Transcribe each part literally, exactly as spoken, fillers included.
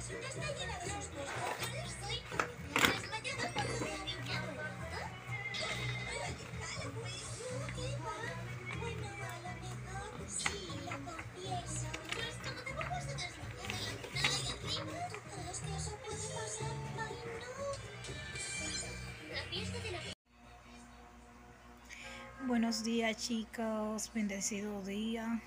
cocina está llena de sustos. Ahora soy desmayada cuando la niña muerta. Radical, pues. No, ¿qué va? Bueno, a lo mejor sí, lo confieso. Pues como te vuelvas a desmayar en la entrada y arriba. ¿Tú crees que eso puede pasar? Ay, no. La fiesta de la... Buenos días, chicos, bendecido día.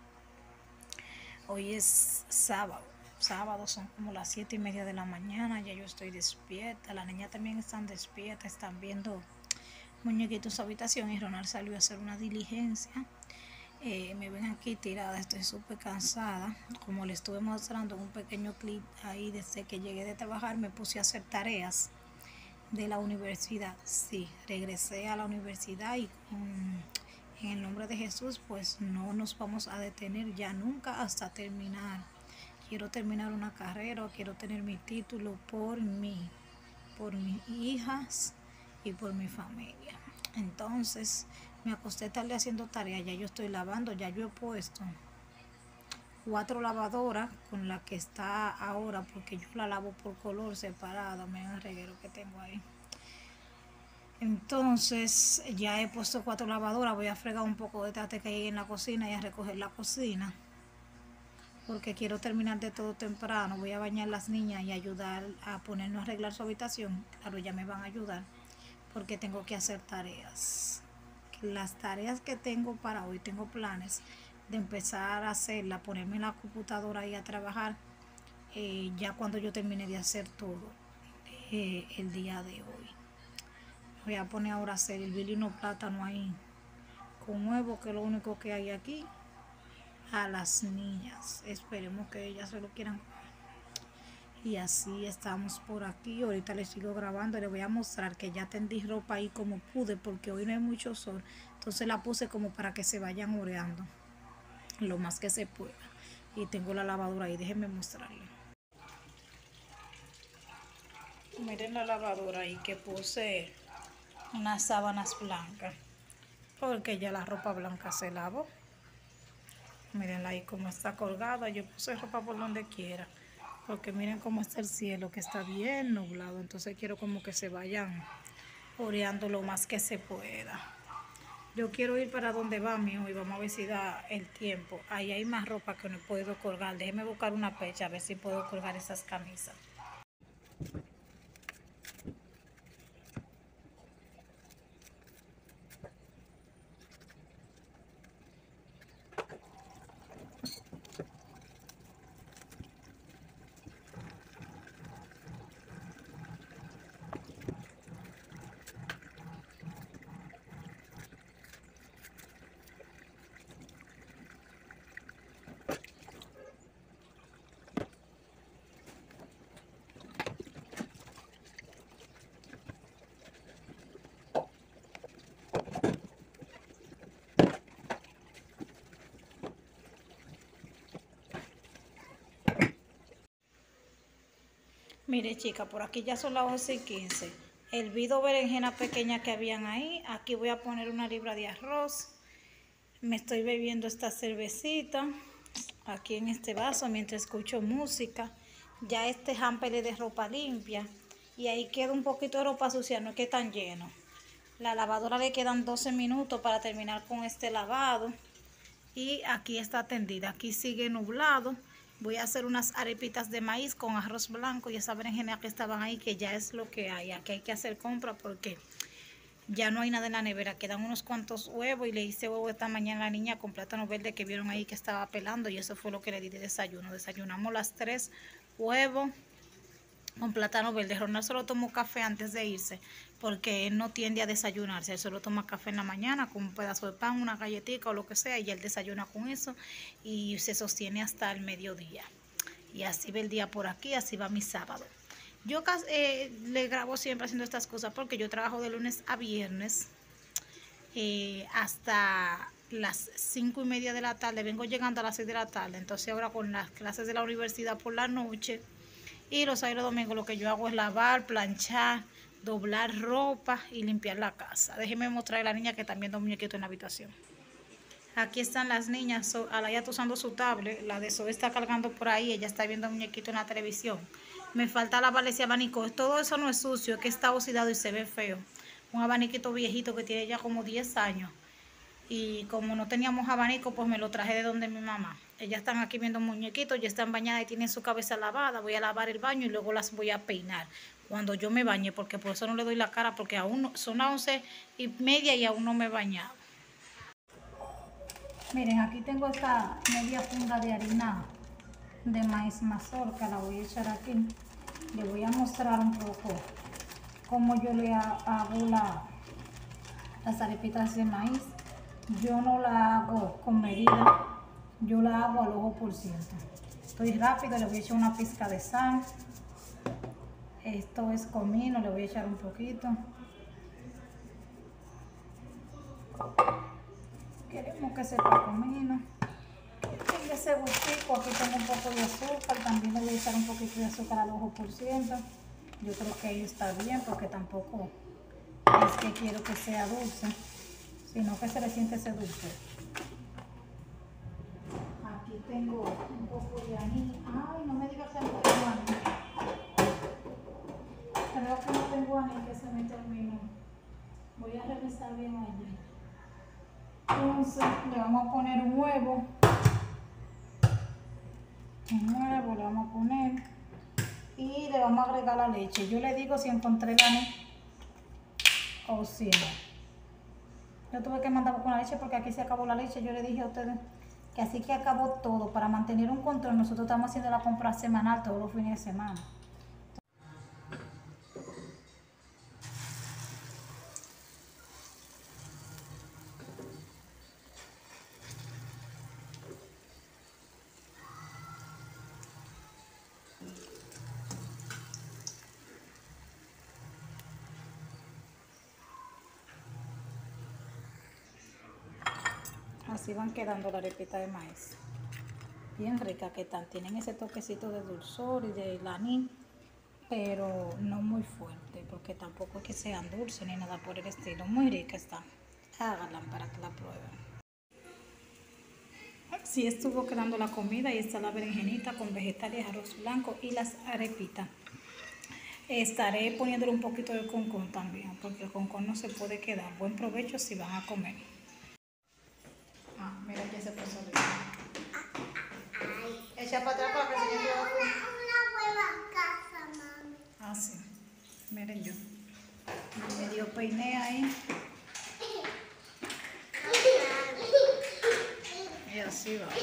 Hoy es sábado, sábado son como las siete y media de la mañana, ya yo estoy despierta, las niñas también están despiertas, están viendo muñequitos en su habitación y Ronald salió a hacer una diligencia. Eh, me ven aquí tirada, estoy súper cansada. Como les estuve mostrando un pequeño clip ahí desde que llegué de trabajar, me puse a hacer tareas de la universidad. Sí, regresé a la universidad y con, en el nombre de Jesús, pues no nos vamos a detener ya nunca hasta terminar. Quiero terminar una carrera, quiero tener mi título por mí, por mis hijas y por mi familia. Entonces me acosté tarde haciendo tarea, ya yo estoy lavando, ya yo he puesto cuatro lavadoras con la que está ahora, porque yo la lavo por color separada. Miren el reguero que tengo ahí. Entonces ya he puesto cuatro lavadoras, voy a fregar un poco de trate que hay en la cocina y a recoger la cocina, porque quiero terminar de todo temprano. Voy a bañar a las niñas y ayudar a ponernos a arreglar su habitación. Claro, ya me van a ayudar porque tengo que hacer tareas. Las tareas que tengo para hoy, tengo planes de empezar a hacerla, ponerme en la computadora y a trabajar eh, ya cuando yo termine de hacer todo eh, el día de hoy. Voy a poner ahora a hacer el vilino plátano ahí con huevo, que es lo único que hay aquí, a las niñas. Esperemos que ellas se lo quieran comer. Y así estamos por aquí. Ahorita les sigo grabando, les voy a mostrar que ya tendí ropa ahí como pude, porque hoy no hay mucho sol. Entonces la puse como para que se vayan oreando lo más que se pueda. Y tengo la lavadora ahí, déjenme mostrarles. Miren la lavadora ahí que puse unas sábanas blancas, porque ya la ropa blanca se lavó. Miren ahí cómo está colgada. Yo puse ropa por donde quiera, porque miren cómo está el cielo, que está bien nublado. Entonces quiero como que se vayan oreando lo más que se pueda. Yo quiero ir para donde va mi hijo y vamos a ver si da el tiempo. Ahí hay más ropa que no puedo colgar. Déjeme buscar una pecha a ver si puedo colgar esas camisas. Mire, chica, por aquí ya son las once y quince. Hervido berenjena pequeña que habían ahí. Aquí voy a poner una libra de arroz. Me estoy bebiendo esta cervecita aquí en este vaso mientras escucho música. Ya este hamper es de ropa limpia. Y ahí queda un poquito de ropa sucia, no es que tan lleno. La lavadora le quedan doce minutos para terminar con este lavado. Y aquí está tendida, aquí sigue nublado. Voy a hacer unas arepitas de maíz con arroz blanco y esa berenjena que estaban ahí, que ya es lo que hay. Aquí hay que hacer compra porque ya no hay nada en la nevera. Quedan unos cuantos huevos y le hice huevo esta mañana a la niña con plátano verde que vieron ahí que estaba pelando, y eso fue lo que le di de desayuno. Desayunamos las tres huevos con plátano verde. Ronald solo tomó café antes de irse porque él no tiende a desayunarse. Él solo toma café en la mañana con un pedazo de pan, una galletita o lo que sea, y él desayuna con eso y se sostiene hasta el mediodía. Y así va el día por aquí, así va mi sábado. Yo eh, le grabo siempre haciendo estas cosas porque yo trabajo de lunes a viernes eh, hasta las cinco y media de la tarde. Vengo llegando a las seis de la tarde. Entonces ahora con las clases de la universidad por la noche y los sábados y domingos lo que yo hago es lavar, planchar, doblar ropa y limpiar la casa. Déjenme mostrar a la niña que también da un muñequito en la habitación. Aquí están las niñas. So, Alaya está usando su tablet. La de Zoe está cargando por ahí. Ella está viendo un muñequito en la televisión. Me falta lavarle ese abanico. Todo eso no es sucio, es que está oxidado y se ve feo. Un abaniquito viejito que tiene ya como diez años. Y como no teníamos abanico, pues me lo traje de donde mi mamá. Ellas están aquí viendo muñequitos, ya están bañadas y tienen su cabeza lavada. Voy a lavar el baño y luego las voy a peinar cuando yo me bañe, porque por eso no le doy la cara, porque aún no, son las once y media y aún no me he bañado. Miren, aquí tengo esta media funda de harina de maíz mazorca, la voy a echar aquí. Le voy a mostrar un poco cómo yo le hago la, las arepitas de maíz. Yo no la hago con medida, yo la hago al ojo por ciento. Estoy rápido, le voy a echar una pizca de sal. Esto es comino, le voy a echar un poquito. Queremos que sepa comino. Y ese gustico, aquí tengo un poco de azúcar, también le voy a echar un poquito de azúcar al ojo por ciento. Yo creo que ahí está bien, porque tampoco es que quiero que sea dulce, sino que se le siente ese dulce. Aquí tengo un poco de anís. Ay, no me digas que no tengo anís. Creo que no tengo anís, que se me terminó. Voy a revisar bien allí. Entonces le vamos a poner un huevo. Un huevo le vamos a poner. Y le vamos a agregar la leche. Yo le digo si encontré el anís o si no. Yo tuve que mandar con la leche porque aquí se acabó la leche. Yo le dije a ustedes que así que acabó todo. Para mantener un control, nosotros estamos haciendo la compra semanal todos los fines de semana. Así van quedando la arepita de maíz. Bien rica que están. Tienen ese toquecito de dulzor y de anís, pero no muy fuerte, porque tampoco es que sean dulces ni nada por el estilo. Muy rica están. Háganla para que la prueben. Así estuvo quedando la comida y está la berenjenita con vegetales, arroz blanco y las arepitas. Estaré poniéndole un poquito de concón también, porque el concón no se puede quedar. Buen provecho si van a comer. Ah, mira que se puso rico. Echa para atrás para que se lleve Una buena casa, mami. Ah, sí. Miren yo. Me dio peiné ahí. Y así va.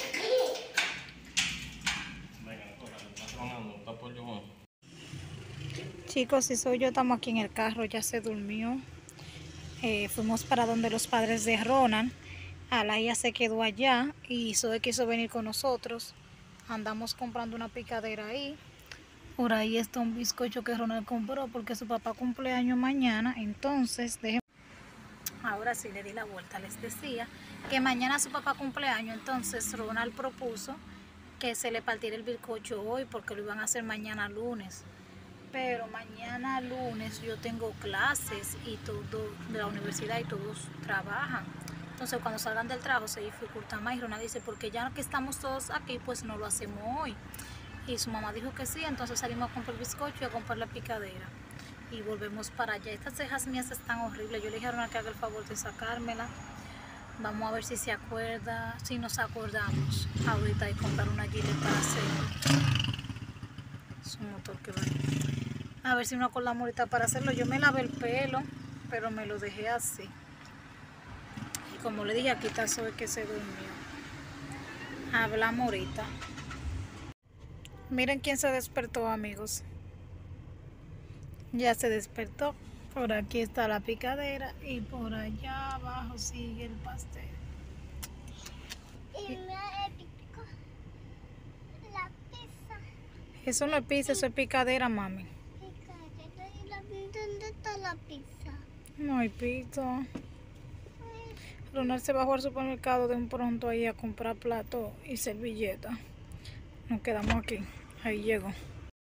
Chicos, si soy yo, estamos aquí en el carro, ya se durmió. Eh, fuimos para donde los padres de Ronan. Alaya se quedó allá y Zoe quiso venir con nosotros. Andamos comprando una picadera ahí. Por ahí está un bizcocho que Ronald compró porque su papá cumpleaños mañana. Entonces, déjenme. Ahora sí le di la vuelta. Les decía que mañana su papá cumpleaños. Entonces Ronald propuso que se le partiera el bizcocho hoy porque lo iban a hacer mañana lunes. Pero mañana lunes yo tengo clases y todo de la universidad y todos trabajan. Entonces cuando salgan del trabajo se dificulta más. Y Ronald dice, porque ya que estamos todos aquí, pues no lo hacemos hoy. Y su mamá dijo que sí, entonces salimos a comprar el bizcocho y a comprar la picadera. Y volvemos para allá. Estas cejas mías están horribles. Yo le dije a Ronald que haga el favor de sacármela. Vamos a ver si se acuerda, si nos acordamos ahorita y comprar una gilet para hacer su motor que va. A ver si nos acordamos ahorita para hacerlo. Yo me lavé el pelo, pero me lo dejé así. Y como le dije, aquí está Zoe que se durmió. Hablamos ahorita. Miren quién se despertó, amigos. Ya se despertó. Por aquí está la picadera y por allá abajo sigue el pastel. Y me pico la pizza. Eso no es pizza, eso es picadera, mami. Picadera y la ¿dónde está la pizza? No hay pizza. Ronald se bajó al supermercado de un pronto ahí a comprar plato y servilleta. Nos quedamos aquí. Ahí llegó.